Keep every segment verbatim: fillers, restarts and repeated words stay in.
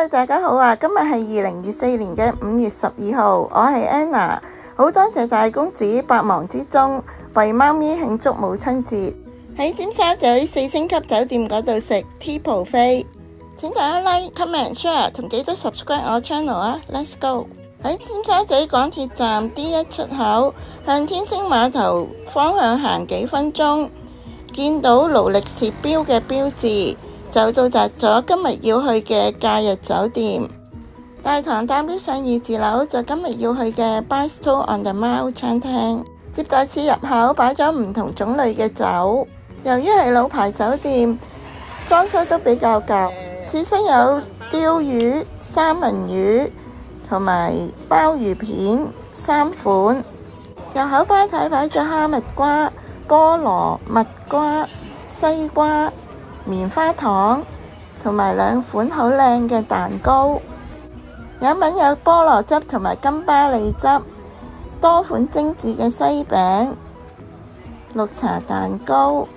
Hello， 大家好啊！今日係二零二四年嘅五月十二號，我係 Anna， 好多謝大公子百忙之中為貓咪慶祝母親節，喺尖沙咀四星級酒店嗰度食 tea buffet， 請大家 like、comment、share 同記得 subscribe 我 channel 啊 ！Let's go！ 喺尖沙咀港鐵站 D 一出口向天星碼頭方向行幾分鐘，見到勞力士錶嘅標誌，就到達咗今日要去嘅假日酒店。大堂搭 lift上二字樓就今日要去嘅 Bistro on the Mile 餐廳。接待處入口擺咗唔同種類嘅酒，由於係老牌酒店，裝修都比較舊。此生有鯛魚、三文魚同埋鮑魚片三款。入口吧台擺咗哈密瓜、菠蘿、蜜瓜、西瓜、棉花糖同埋兩款好靚嘅蛋糕。飲品有菠蘿汁同埋金巴利汁，多款精緻嘅西餅、綠茶蛋糕、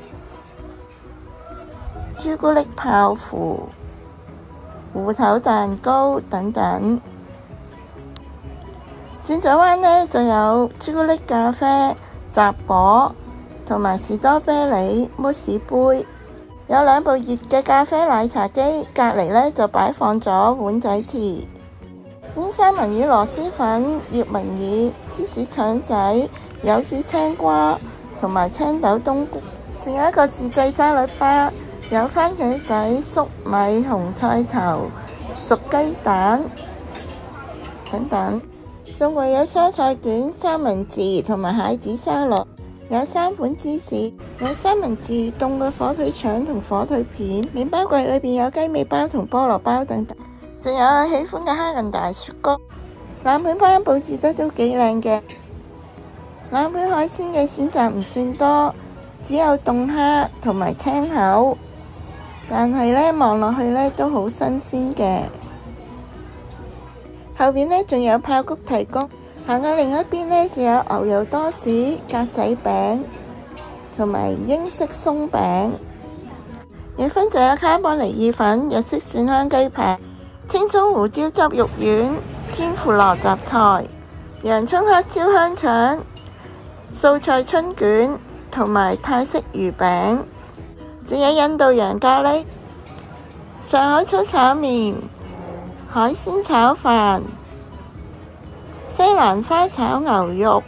朱古力泡芙、芋頭蛋糕等等。轉左彎呢就有朱古力咖啡、雜果同埋士多啤梨慕斯杯。有兩部熱嘅咖啡奶茶機，隔離呢就擺放咗碗仔翅、煙三文魚、螺螄粉、葉文耳、芝士腸仔、柚子青瓜同埋青豆冬菇，仲有一個自製沙律吧，有番茄仔、粟米、紅菜頭、熟雞蛋等等，仲會有蔬菜卷、三文治同埋蟹子沙律。有三款芝士，有三文治、凍嘅火腿腸同火腿片，麵包櫃裏面有雞尾包同菠蘿包等等，仲有我喜歡嘅哈根達雪糕。冷盤包佈置得都幾靚嘅。冷盤海鮮嘅選擇唔算多，只有凍蝦同埋青口，但係呢望落去呢都好新鮮嘅。後邊呢仲有爆谷提供。行嘅另一邊呢，就有牛油多士、格仔餅同埋英式鬆餅。夜分就有卡邦尼意粉、日式蒜香雞排、青葱胡椒汁肉丸、天婦羅雜菜、洋葱黑椒香腸、素菜春卷同埋泰式魚餅，仲有印度洋咖喱、上海粗炒麵、海鮮炒飯、西蘭花炒牛肉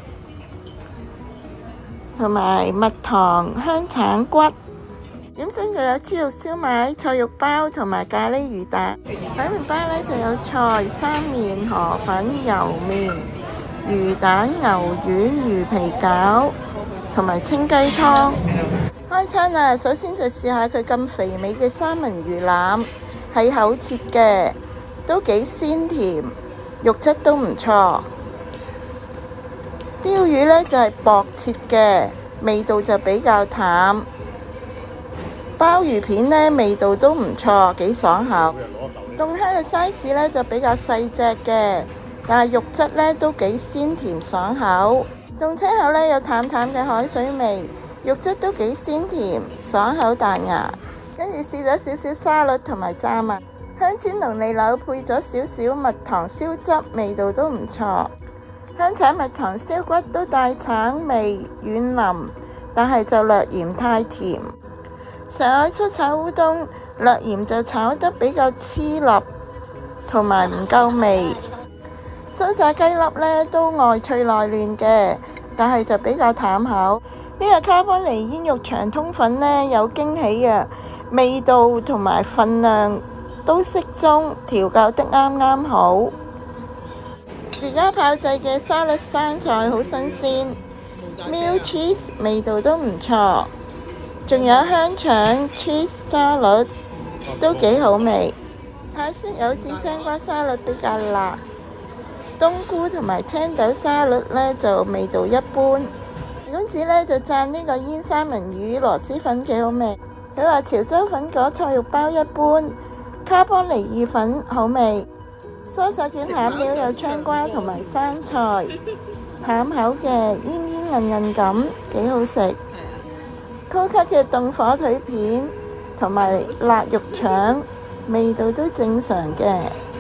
同埋蜜糖香橙骨。點心就有豬肉燒賣、菜肉包同埋咖喱魚蛋。海綿包呢就有菜、生麵、河粉、油麵、魚蛋、牛丸、魚皮餃同埋清雞湯。開餐啊，首先就試下佢咁肥美嘅三文魚腩，係厚切嘅，都幾鮮甜，肉質都唔錯。鯛魚呢就係薄切嘅，味道就比較淡。鮑魚片呢味道都唔錯，幾爽口。凍蝦嘅 size 呢就比較細隻嘅，但係肉質呢都幾鮮甜爽口。凍青口呢有淡淡嘅海水味，肉質都幾鮮甜爽口彈牙。跟住試咗少少沙律同埋炸物，香煎龍脷柳配咗少少蜜糖燒汁，味道都唔錯。香橙蜜糖燒骨都帶橙味，軟腍，但係就略嫌太甜。上海粗炒烏冬略嫌就炒得比較黐粒，同埋唔夠味。酥炸雞粒呢都外脆內嫩嘅，但係就比較淡口。呢個卡邦尼煙肉長通粉呢有驚喜啊，味道同埋份量都適中，調校得啱啱好。自家炮製嘅沙律生菜好新鮮 ，Meal cheese 味道都唔錯，仲有香腸 cheese 沙律都幾好味。泰式柚子青瓜沙律比較辣，冬菇同埋青豆沙律呢就味道一般。公子呢就讚呢個煙三文魚螺螄粉幾好味，佢話潮州粉果菜肉包一般，卡邦尼意粉好味。蔬菜卷餡料有青瓜同埋生菜，淡口嘅，煙煙韌韌咁，幾好食。高級嘅凍火腿片同埋辣肉腸，味道都正常嘅。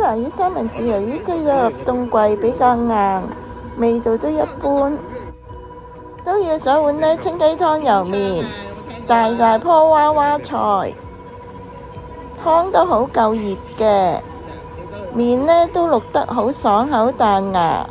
拿魚三文治由於擠咗入凍櫃比較硬，味道都一般。都要咗碗呢清雞湯油麵，大大棵娃娃菜，湯都好夠熱嘅，麵呢都淥得好爽口彈牙，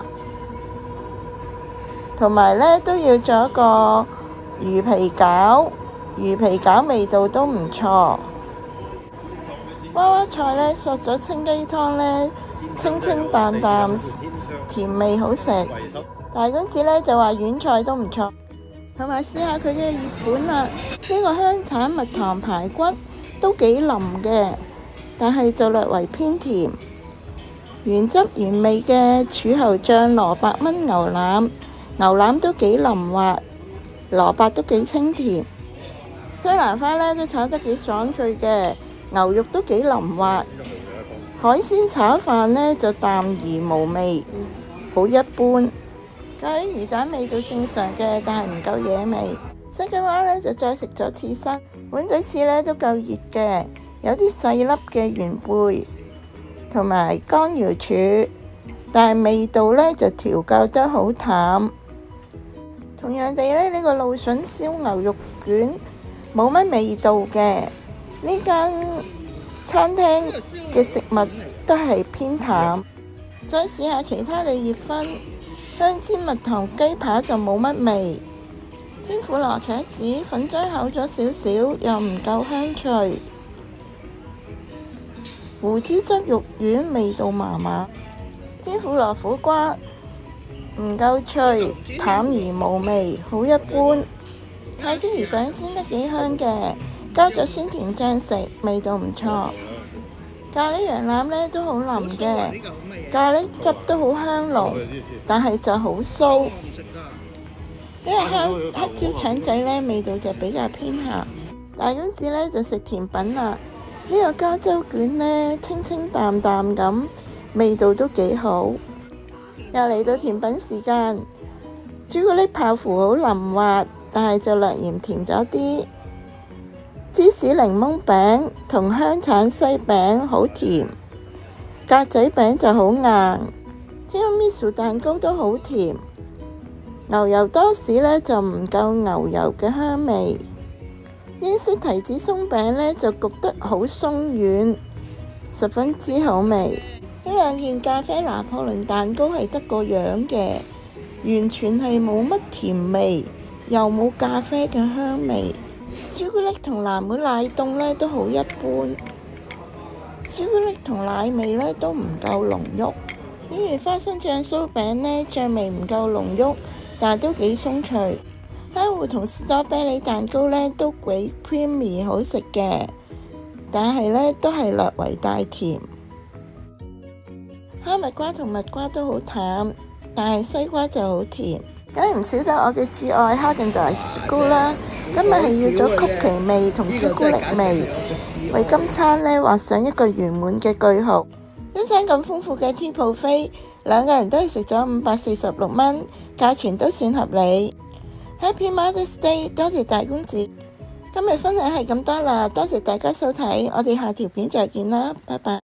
同埋呢都要咗個魚皮餃，魚皮餃味道都唔錯。娃娃菜呢，索咗清雞湯呢，清清淡淡，甜味好食。大公子呢就話軟菜都唔錯，同埋試下佢嘅熱盤啦。呢個香橙蜜糖排骨都幾腍嘅，但係就略為偏甜。原汁原味嘅柱侯醬蘿蔔炆牛腩，牛腩都幾腍滑，蘿蔔都幾清甜。西蘭花呢都炒得幾爽脆嘅。牛肉都幾腍滑，海鮮炒飯呢就淡而無味，好一般。咖喱魚蛋味道正常嘅，但係唔夠野味。西雞蛙呢就再食咗刺身，碗仔翅呢都夠熱嘅，有啲細粒嘅元貝同埋乾瑤柱，但係味道呢就調校得好淡。同樣地呢，呢、呢個蘆筍燒牛肉卷冇乜味道嘅。呢間餐廳嘅食物都係偏淡。再試下其他嘅熱葷，香煎蜜糖雞扒就冇乜味。天婦羅茄子粉漿厚咗少少，又唔夠香脆。胡椒汁肉丸味道麻麻。天婦羅苦瓜唔夠脆，淡而無味，好一般。泰式魚餅煎得幾香嘅。加咗酸甜醬食，味道唔錯。咖喱羊腩呢都好腍嘅，咖喱汁都好香濃，但係就好酥。呢個黑黑椒腸仔呢味道就比較偏鹹。大公子呢就食甜品啦。呢個加州卷呢清清淡淡咁，味道都幾好。又嚟到甜品時間，朱古力泡芙好腍滑，但係就略嫌甜咗啲。芝士檸檬餅同香橙西餅好甜，格仔餅就好硬。提拉米蘇蛋糕都好甜，牛油多士呢就唔夠牛油嘅香味。英式提子鬆餅呢就焗得好鬆軟，十分之好味。呢兩件咖啡拿破崙蛋糕係得個樣嘅，完全係冇乜甜味，又冇咖啡嘅香味。朱古力同藍莓奶凍呢都好一般，朱古力同奶味呢都唔夠濃郁。呢件花生醬酥餅呢，醬味唔夠濃郁，但係都幾鬆脆。香芋同士多啤梨蛋糕呢都幾 creamy 好食嘅，但係呢都係略為帶甜。哈密瓜同蜜瓜都好淡，但係西瓜就好甜。梗係唔少得我嘅摯愛哈根達斯雪糕啦！今日係要咗曲奇味同朱古力味，為今餐呢畫上一個圓滿嘅句號。一餐咁豐富嘅 tea buffet，兩個人都係食咗五百四十六蚊，價錢都算合理。Happy Mother's Day， 多謝大公子。今日分享係咁多啦，多謝大家收睇，我哋下條片再見啦，拜拜。